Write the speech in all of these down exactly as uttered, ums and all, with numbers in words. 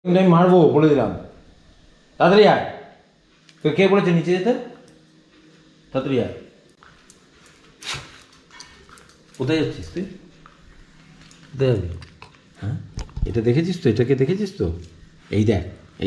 আমি মারবো বলে দিলাম। তাড়াতাড়ি আয়। তো কে বলেছে নিচে যেতে? তাড়াতাড়ি আয়। কোথায় যাচ্ছিস তুই? কোথায় যাবি? হ্যাঁ, এটা দেখেছিস তো? এটাকে দেখেছিস তো? এই দেখ, এই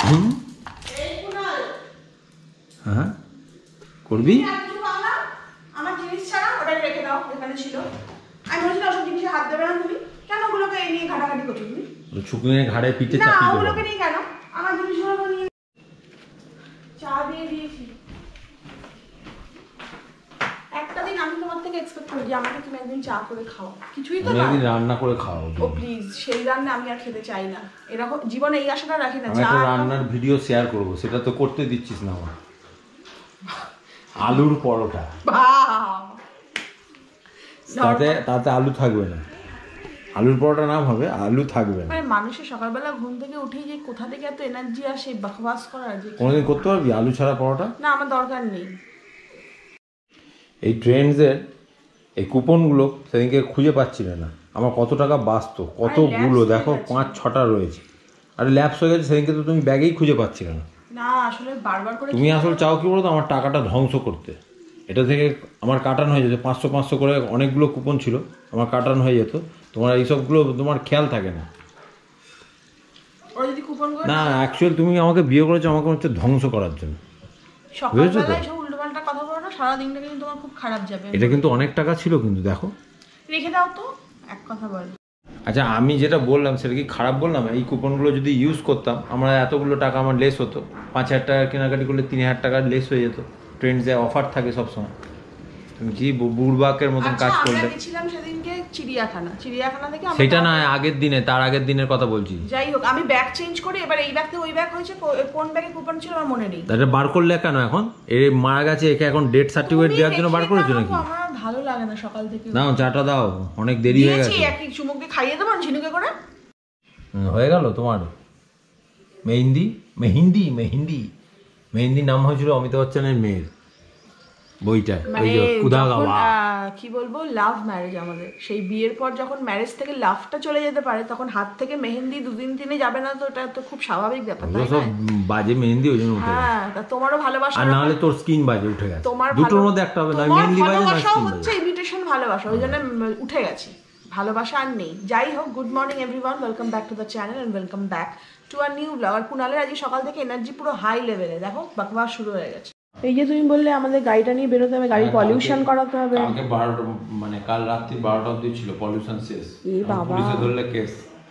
হ্যাঁ করবি। আমার জিনিস ছাড়া ওটা রেখে দাও যেখানে ছিল। আমি বলছিলাম ওসব জিনিসে হাত দেবে না তুমি। কেন ওগুলোকে এই নিয়ে ঘাটাঘাটি করছো তুমি? শুকনো ঘাড়ে পিঠে চাপিয়ে দেবো। না, ওগুলোকে নিয়ে কেন? আমার জিনিসগুলো নিয়ে চা দিয়ে দিয়েছি। একটা দিন আমি তোমার থেকে এক্সপেক্ট করি যে আমাকে তুমি একদিন চা করে খাও। কিছুই তো না। একদিন রান্না করে খাও। ও প্লিজ, সেই রান্না আমি আর খেতে চাই না। এরকম জীবনে এই আশাটা রাখি না। আমি একটা রান্নার ভিডিও শেয়ার করব, সেটা তো করতে দিচ্ছিস না আমার। আলুর পরোটা। তাতে তাতে আলু থাকবে না। আলুর পরোটা নাম হবে, আলু থাকবে না। মানে মানুষের সকালবেলা ঘুম থেকে উঠেই যে কোথা থেকে এত এনার্জি আসে বকবাস করার, যে কোনোদিন করতে পারবি আলু ছাড়া পরোটা? না, আমার দরকার নেই। এই ট্রেন্ডসের এই কুপনগুলো সেদিনকে খুঁজে পাচ্ছিল না। আমার কত টাকা বাঁচত, কতগুলো দেখো, পাঁচ ছটা রয়েছে। আরে ল্যাপস হয়ে গেছে। সেদিনকে তো তুমি ব্যাগেই খুঁজে পাচ্ছিলে না। না আসলে বারবার করে তুমি আসলে চাও কি বলতো, আমার টাকাটা ধ্বংস করতে। এটা থেকে আমার কাটানো হয়ে যেত, পাঁচশো পাঁচশো করে অনেকগুলো কুপন ছিল, আমার কাটানো হয়ে যেত। তোমার এইসবগুলো তোমার খেয়াল থাকে না। না অ্যাকচুয়ালি তুমি আমাকে বিয়ে করেছো আমাকে হচ্ছে ধ্বংস করার জন্য। সকালবেলায় সব উল্টোপাল্টা কথা বলো না, সারা দিনটা কিন্তু তোমার খুব খারাপ যাবে। এটা কিন্তু অনেক টাকা ছিল কিন্তু, দেখো। রেখে দাও তো, এক কথা বল। আচ্ছা আমি যেটা বললাম সেটা কি খারাপ বললাম? এই কুপনগুলো যদি ইউজ করতাম, আমরা এতগুলো টাকা আমার লেস হতো। পাঁচ হাজার টাকার কেনাকাটি করলে তিন হাজার টাকার লেস হয়ে যেত। ট্রেন্ডসে অফার থাকে সবসময়। তুমি কি বুড়বাকের মতন কাজ করলে? গেছিলাম সেদিনকে চিড়িয়াখানা, চিড়িয়াখানা থেকে সেটা না, আগের দিনে, তার আগের দিনের কথা বলছি। যাই হোক, আমি ব্যাগ চেঞ্জ করি, এবার এই ব্যাগ থেকে ওই ব্যাগ হয়েছে। কোন ব্যাগে কুপন ছিল আমার মনে নেই। এটা বার করলে কেন এখন? এ মারা গেছে, একে এখন ডেথ সার্টিফিকেট দেওয়ার জন্য বার করেছো নাকি? আমার ভালো লাগে না সকাল থেকে। নাও চাটা দাও, অনেক দেরি হয়ে গেছে। এক এক চুমুকে খাইয়ে দেবো ঝিনুকে করে। হয়ে গেল তোমার মেহেন্দি। মেহেন্দি মেহেন্দি মেহেন্দি নাম হয়েছিল অমিতাভ বচ্চনের মেয়ের বইটা, ওই যে খুদা গাওয়া। কি বলবো, লাভ ম্যারেজ আমাদের। সেই বিয়ের পর যখন ম্যারেজ থেকে লাভটা চলে যেতে পারে, তখন হাত থেকে মেহেন্দি দুদিন তিনে যাবে না, তো এটা তো খুব স্বাভাবিক ব্যাপার। সব বাজে মেহেন্দি ওই জন্য উঠে গেছে। হ্যাঁ, তা তোমারও ভালোবাসা। আর নাহলে তোর স্কিন বাজে উঠে গেছে। তোমার দুটোর মধ্যে একটা হবে না, মেহেন্দি বাজে না স্কিন বাজে। হচ্ছে ইমিটেশন ভালোবাসা, ওই জন্য উঠে গেছে। ভালোবাসা আর নেই। যাই হোক, good morning everyone, welcome back to the channel and welcome back to our new vlog. আর কুনালের আজকে সকাল থেকে এনার্জি পুরো হাই লেভেলে, দেখো বকবাস শুরু হয়ে গেছে। এই যে তুমি বললে আমাদের গাড়িটা নিয়ে বেরোতে হবে, গাড়ি পলিউশন করাতে হবে। কালকে বারোটা মানে কাল রাত্রি বারোটা অবধি ছিল পলিউশন শেষ। এই বাবা, পুলিশে ধরলে কেস।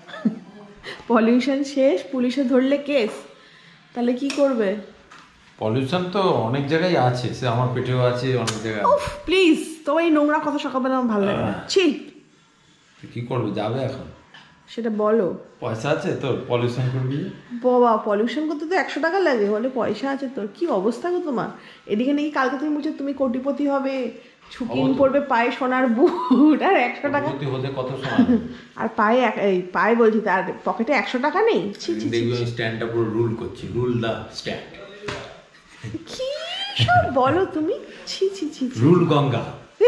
পলিউশন শেষ, পুলিশে ধরলে কেস। তাহলে কি করবে? পলিউশন তো অনেক জায়গায় আছে, সে আমার পেটেও আছে অনেক জায়গায়। উফ প্লিজ, তোমার এই নোংরা কথা সকালবেলা আমার ভালো লাগে না। ছি, কি করবে? যাবে এখন? সেটা বলো। পয়সা আছে তোর পলিউশন করবি? বাবা, পলিউশন করতে তো একশো টাকা লাগে, বলে পয়সা আছে তোর? কি অবস্থা গো তোমার। এদিকে নাকি কালকে তুমি বলছো তুমি কোটিপতি হবে, ছুকিন পড়বে পায়ে সোনার বুট, আর একশো টাকা কত আর পায়ে এই পায়ে বলছি, তার পকেটে একশো টাকা নেই। স্ট্যান্ডটা পুরো রুল করছি, রুল দা স্ট্যান্ড। কি সব বলো তুমি? ছি ছি ছি, রুল গঙ্গা।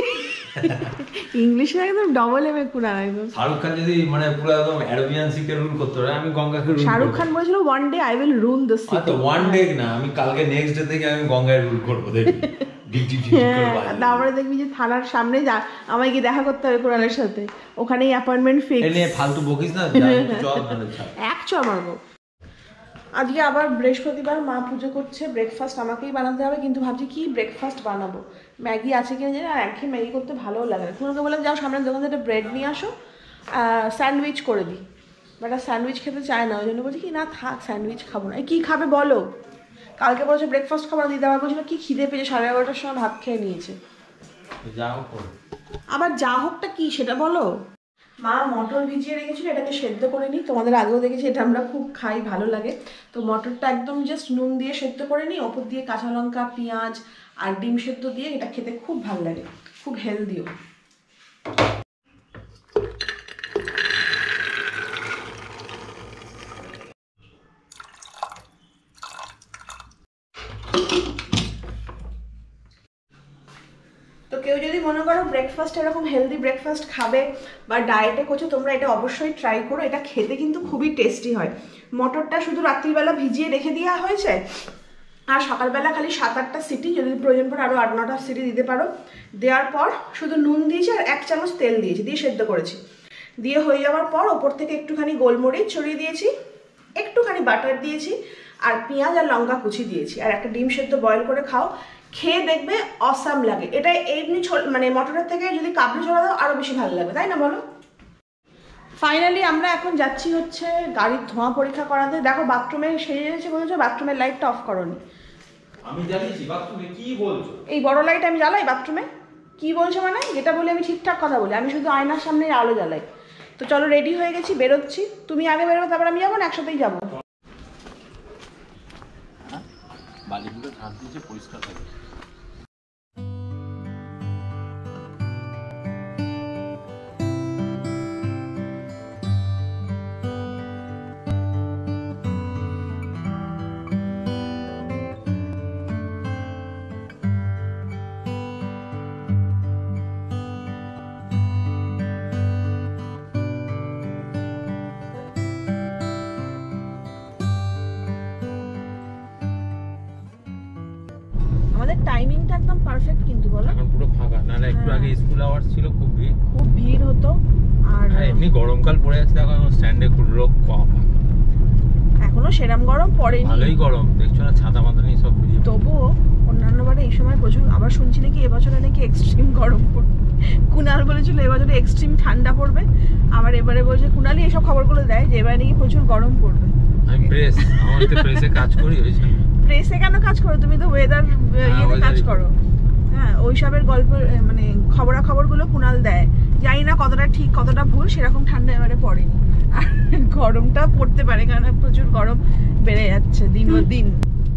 ইংলিশে একদম ডবল এম এ পুরা একদম। শাহরুখ খান যদি মানে পুরো একদম অ্যারাবিয়ান সিকে রুল করতে পারে, আমি গঙ্গাকে রুল করব। শাহরুখ খান বলেছিল one day I will rule the sea. আচ্ছা ওয়ান ডে না, আমি কালকে নেক্সট ডে থেকে আমি গঙ্গায় রুল করব, দেখি। ডিটি ডিটি করব। তারপরে দেখবি যে থানার সামনে যা আমায় গিয়ে দেখা করতে হবে কোরালের সাথে, ওখানেই অ্যাপয়েন্টমেন্ট ফিক্স। এনে ফালতু বকিস না, চল মানে ছাড়। এক চল মারবো। আজকে আবার বৃহস্পতিবার, মা পুজো করছে, ব্রেকফাস্ট আমাকেই বানাতে হবে, কিন্তু ভাবছি কি ব্রেকফাস্ট বানাবো। ম্যাগি আছে কিনা জানি, আর একঘেয়ে ম্যাগি করতে ভালোও লাগে না। তোমাকে বললাম যাও সামনের দোকান থেকে ব্রেড নিয়ে আসো, স্যান্ডউইচ করে দিই। বাট আর স্যান্ডউইচ খেতে চায় না, ওই জন্য বলছি কি না থাক, স্যান্ডউইচ খাবো না। এই কী খাবে বলো? কালকে বলছে ব্রেকফাস্ট খাবো না, দিতে আবার বলছিল কি খিদে পেয়েছে, সাড়ে এগারোটার সময় ভাত খেয়ে নিয়েছে। আবার যা হোকটা কি সেটা বলো। মা মটর ভিজিয়ে রেখেছিল, এটাকে সেদ্ধ করে নিই। তোমাদের আগেও দেখেছি এটা আমরা খুব খাই, ভালো লাগে। তো মটরটা একদম জাস্ট নুন দিয়ে সেদ্ধ করে নিই, ওপর দিয়ে কাঁচা লঙ্কা, পেঁয়াজ আর ডিম সেদ্ধ দিয়ে, এটা খেতে খুব ভালো লাগে, খুব হেলদিও। তো কেউ যদি মনে করো ব্রেকফাস্ট এরকম হেলদি ব্রেকফাস্ট খাবে বা ডায়েটে করছো, তোমরা এটা অবশ্যই ট্রাই করো। এটা খেতে কিন্তু খুবই টেস্টি হয়। মটরটা শুধু রাত্রিবেলা ভিজিয়ে রেখে দেওয়া হয়েছে, আর সকালবেলা খালি সাত আটটা সিটি, যদি প্রয়োজন পড়ে আরও আট নটা সিটি দিতে পারো। দেওয়ার পর শুধু নুন দিয়েছি আর এক চামচ তেল দিয়েছি, দিয়ে সেদ্ধ করেছি। দিয়ে হয়ে যাওয়ার পর ওপর থেকে একটুখানি গোলমরিচ ছড়িয়ে দিয়েছি, একটুখানি বাটার দিয়েছি, আর পেঁয়াজ আর লঙ্কা কুচি দিয়েছি, আর একটা ডিম সেদ্ধ বয়েল করে খাও, খেয়ে দেখবে অসাম লাগে। এটা এমনি মানে মটরের থেকে যদি কাবলি ছোলা দাও আরও বেশি ভালো লাগবে, তাই না বলো? ফাইনালি আমরা এখন যাচ্ছি হচ্ছে গাড়ির ধোঁয়া পরীক্ষা করাতে। দেখো বাথরুমে সেরে যাচ্ছে, বলেছো বাথরুমের লাইটটা অফ করোনি। আমি জ্বালিয়েছি বাথরুমে, কি বলছো? এই বড় লাইট আমি জ্বালাই বাথরুমে? কি বলছো মানে? যেটা বলি আমি ঠিকঠাক কথা বলি, আমি শুধু আয়নার সামনে আলো জ্বালাই। তো চলো রেডি হয়ে গেছি, বেরোচ্ছি। তুমি আগে বেরোবে, তারপর আমি যাবো না একসাথেই যাবো? বালিগুলো ঝাঁট দিয়েছে পরিষ্কার থাকে। আমাদের টাইমিংটা একদম পারফেক্ট কিন্তু, বলো? এখন পুরো ফাঁকা, না না একটু আগে স্কুল আওয়ার্স ছিল, খুব ভিড়, খুব ভিড় হতো। আর এমনি গরমকাল পড়ে আছে, দেখো এখন স্ট্যান্ডে লোক কম, এখনো সেরম গরম পড়েনি, ভালোই গরম, দেখছো না ছাতা মাথা নিয়ে সব বেরিয়ে। তবুও অন্যান্য বারে এই সময় প্রচুর। আবার শুনছি নাকি এবছরে নাকি এক্সট্রিম গরম পড়বে। কুনাল বলেছিল এবছরে এক্সট্রিম ঠান্ডা পড়বে, আবার এবারে বলছে, কুনালই এসব খবরগুলো দেয় যে এবারে নাকি প্রচুর গরম পড়বে। আমি প্রেস, আমার তো প্রেসে কাজ করি, ওই জন্য। প্রেসে কেন কাজ করো? তুমি তো ওয়েদার ইয়েতে কাজ করো। হ্যাঁ, ওইসবের গল্প মানে খবরাখবরগুলো কুনাল দেয়, জানি না কতটা ঠিক কতটা ভুল। সেরকম ঠান্ডা এবারে পড়েনি, আর গরমটা পড়তে পারে কারণ প্রচুর গরম বেড়ে যাচ্ছে দিন ও দিন।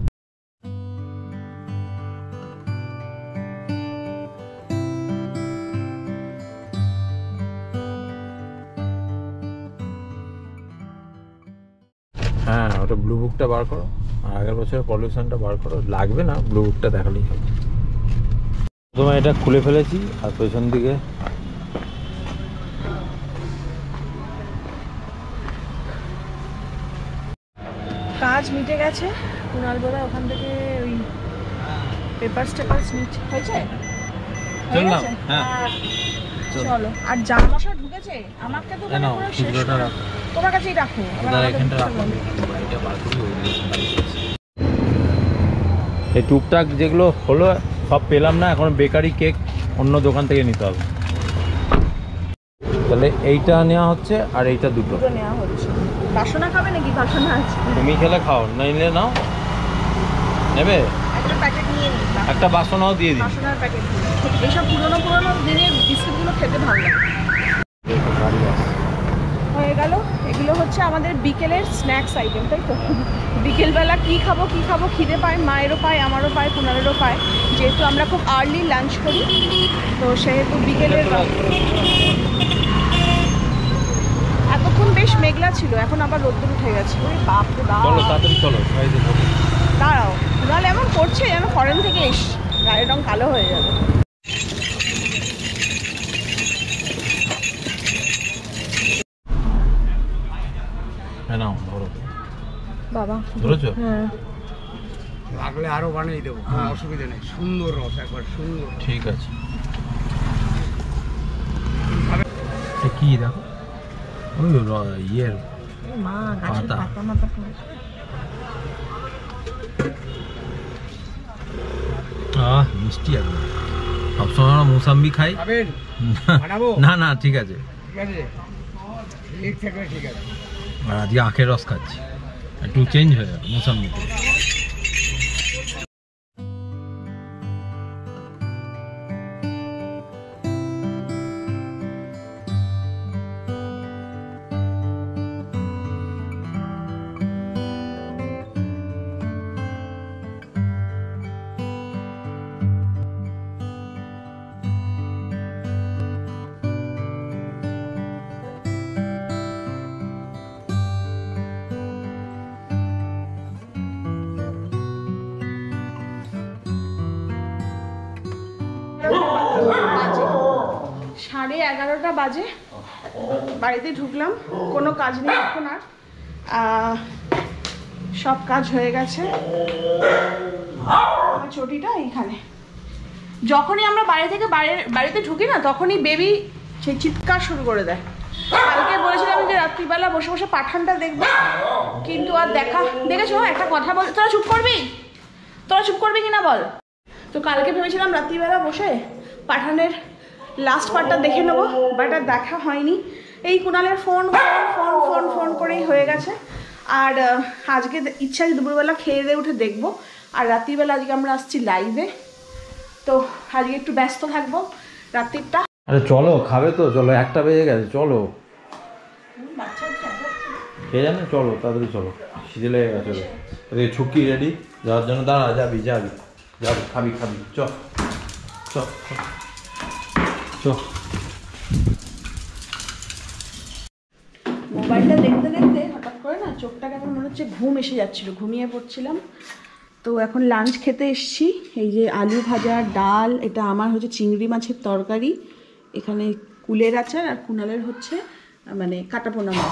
হ্যাঁ, ওটা ব্লু বুকটা বার করো, আর আগের বছরের পলিউশনটা বার করো, লাগবে না, ব্লু বুকটা দেখালেই হবে। প্রথমে এটা খুলে ফেলেছি, আর পেছন দিকে কাজ মিটে গেছে। কুনাল বোধহয় ওখান থেকে ওই পেপারস টেপারস নিচ্ছে, হয়েছে? হয়ে চললাম, গেছে? হ্যাঁ চলো। আর জাম মশা ঢুকেছে, আমাকে তো মানে নাও, পুরো শেষ খুচরোটা করে- রাখো। তোমার কাছেই রাখো, আমার ওটা আলাদা এখানটা কিছু রাখো, নেই। বাড়িটা বার করি, ওই দিকে বাড়ি আছে। এই টুকটাক যেগুলো হলো সব পেলাম না, এখন বেকারি কেক অন্য দোকান থেকে নিতে হবে। তাহলে এইটা নেওয়া হচ্ছে, আর এইটা দুটো দুটো নেওয়া হচ্ছে। বাসনা খাবে নাকি? বাসনা আছে, তুমি খেলে খাও, না নিলে নাও। নেবে? একটা প্যাকেট নিয়ে নিলাম, একটা বাসনাও দিয়ে দিই। বাসনার প্যাকেট। এইসব পুরোনো পুরোনো দিনের বিস্কুটগুলো খেতে ভালো লাগে। হয়ে গেল, এগুলো হচ্ছে আমাদের বিকেলের স্ন্যাক্স আইটেম, তাই তো? বিকেলবেলা কি খাবো কি খাবো খিদে পায়, মায়েরও পায়, আমারও পায়, কুনালেরও পায়, যেহেতু আমরা খুব আর্লি লাঞ্চ করি, তো সেহেতু বিকেলের এতক্ষণ বেশ মেঘলা ছিল, এখন আবার রোদ্দুর উঠে গেছে। ওরে বাপ রে বাপ, চলো তাড়াতাড়ি চলো, দাঁড়াও, কুনাল এমন করছে যেন ফরেন থেকে এস, গায়ের রং কালো হয়ে যাবে। হ্যাঁ নাও, ধরো। বাবা ধরেছো? হ্যাঁ, লাগলে আরো বানিয়ে দেবো, কোনো অসুবিধা নেই। সুন্দর রস, একবার সুন্দর। ঠিক আছে। কি দেখো, ওই ইয়ের মা গাছের পাতা। পাতা মাথা খাবে। আহ মিষ্টি একদম। সবসময় আমরা মুসাম্বি খাই। খাবেন? বানাবো? না না ঠিক আছে, ঠিক আছে, ঠিক থাকবে, ঠিক আছে। আর আজকে আখের রস খাচ্ছি, একটু চেঞ্জ হয়ে যাবে মুসাম্বিতে। বাজে সাড়ে এগারোটা বাজে, বাড়িতে ঢুকলাম, কোনো কাজ নেই এখন আর। সব কাজ হয়ে গেছে। আমার চটিটা এইখানে। যখনই আমরা বাইরে থেকে বাইরে বাড়িতে ঢুকি না তখনই বেবি সেই চিৎকার শুরু করে দেয়। কালকে বলেছিলাম যে রাত্রিবেলা বসে বসে পাঠানটা দেখবে, কিন্তু আর দেখা দেখেছো। একটা কথা বল, তোরা চুপ করবি, তোরা চুপ করবি কিনা বল। তো কালকে ভেবেছিলাম রাত্রিবেলা বসে পাঠানের লাস্ট পার্টটা দেখে নেবো, বাট আর দেখা হয়নি। এই কুণালের ফোন ফোন ফোন ফোন করেই হয়ে গেছে। আর আজকে ইচ্ছা আছে দুপুরবেলা খেয়ে দিয়ে উঠে দেখবো। আর রাত্রিবেলা আজকে আমরা আসছি লাইভে, তো আজকে একটু ব্যস্ত থাকবো রাত্রিটা। আরে চলো, খাবে তো? চলো, একটা বেজে গেছে, চলো খেয়ে জানো, চলো তাড়াতাড়ি চলো, খিদে লেগে গেছে। রে ছুকি রেডি যাওয়ার জন্য? দাঁড়া, যাবি যাবি যাবি, খাবি খাবি, চ চ চ। মোবাইলটা দেখতে দেখতে হঠাৎ করে না চোখটা কেমন মনে হচ্ছে ঘুম এসে যাচ্ছিল, ঘুমিয়ে পড়ছিলাম। তো এখন লাঞ্চ খেতে এসছি। এই যে আলু ভাজা, ডাল, এটা আমার হচ্ছে চিংড়ি মাছের তরকারি, এখানে কুলের আচার, আর কুণালের হচ্ছে মানে কাটাপোনা মাছ।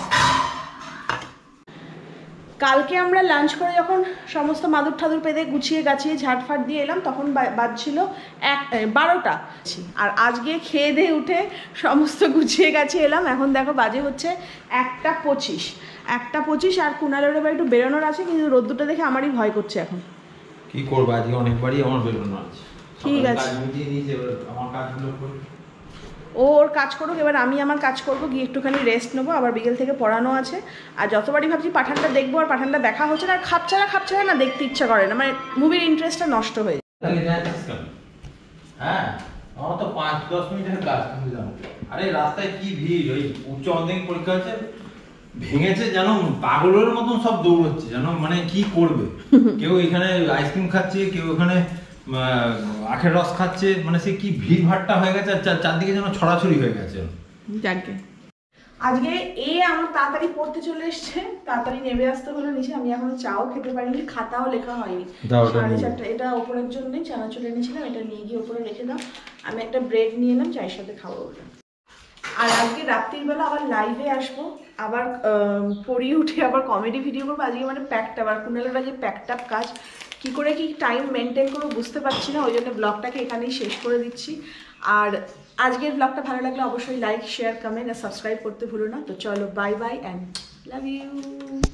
কালকে আমরা লাঞ্চ করে যখন সমস্ত মাদুর ঠাদুর পেতে গুছিয়ে গাছিয়ে ঝাড়ফাট দিয়ে এলাম তখন বাজছিল এক বারোটা। আর আজকে খেয়ে দিয়ে উঠে সমস্ত গুছিয়ে গাছিয়ে এলাম, এখন দেখো বাজে হচ্ছে একটা পঁচিশ একটা পঁচিশ আর কুণালের এবার একটু বেরোনোর আছে, কিন্তু রোদ্দুরটা দেখে আমারই ভয় করছে এখন। কি করবো, আজকে অনেকবারই আমার বেরোনো আছে। ঠিক আছে, আমার কাজগুলো করি, ও ওর কাজ করুক, এবার আমি আমার কাজ করবো, গিয়ে একটুখানি রেস্ট নেবো। আবার বিকেল থেকে পড়ানো আছে। আর যতবারই ভাবছি পাঠানটা দেখবো আর পাঠানটা দেখা হচ্ছে না, আর খাপছাড়া খাপছাড়া না দেখতে ইচ্ছা করে না, মানে মুভির ইন্টারেস্টটা নষ্ট হয়ে যায়। হ্যাঁ আমার তো পাঁচ দশ মিনিটের কাজ, তুমি জানো। আরে রাস্তায় কি ভিড়, ওই উচ্চ মাধ্যমিক পরীক্ষা হচ্ছে, ভেঙেছে জানো, পাগলের মতন সব দৌড়চ্ছে জানো, মানে কি করবে। কেউ এখানে আইসক্রিম খাচ্ছে, কেউ এখানে আখের রস খাচ্ছে, মানে সে কি ভিড় ভাট্টা হয়ে গেছে, চারদিকে যেন ছড়াছড়ি হয়ে গেছে। যাকে আজকে এ আমার তাড়াতাড়ি পড়তে চলে এসছে, তাড়াতাড়ি নেমে আসতে হলো নিচে। আমি এখনো চাও খেতে পারিনি, খাতাও লেখা হয়নি। সাড়ে চারটা, এটা ওপরের জন্যই চানাচুর এনেছিলাম, এটা নিয়ে গিয়ে ওপরে রেখে দাও। আমি একটা ব্রেড নিয়ে এলাম, চায়ের সাথে খাবো ওটা। আর আজকে রাত্রিবেলা আবার লাইভে আসবো, আবার পড়িয়ে উঠে আবার কমেডি ভিডিও করবো। আজকে মানে প্যাকড আপ, আর কুণালের আজকে প্যাকড আপ কাজ, কী করে কি টাইম মেনটেন করবো বুঝতে পারছি না, ওই জন্য ব্লগটাকে এখানেই শেষ করে দিচ্ছি। আর আজকের ব্লগটা ভালো লাগলে অবশ্যই লাইক, শেয়ার, কমেন্ট আর সাবস্ক্রাইব করতে ভুলো না। তো চলো, bye bye and love you.